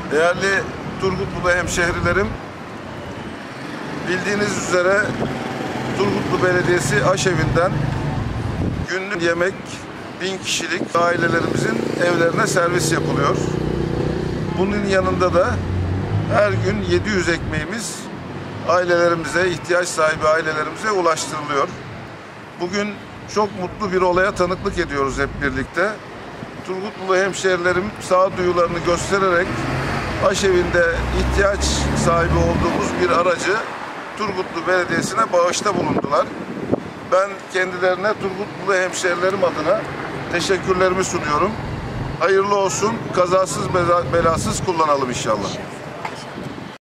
Değerli Turgutlu hemşehrilerim, bildiğiniz üzere Turgutlu Belediyesi Aşevi'nden günlük yemek 1000 kişilik ailelerimizin evlerine servis yapılıyor. Bunun yanında da her gün 700 ekmeğimiz ailelerimize, ihtiyaç sahibi ailelerimize ulaştırılıyor. Bugün çok mutlu bir olaya tanıklık ediyoruz hep birlikte. Turgutlu hemşehrilerim sağduyularını göstererek Aşevi'nde ihtiyaç sahibi olduğumuz bir aracı Turgutlu Belediyesi'ne bağışta bulundular. Ben kendilerine Turgutlu hemşehrilerim adına teşekkürlerimi sunuyorum. Hayırlı olsun, kazasız belasız kullanalım inşallah.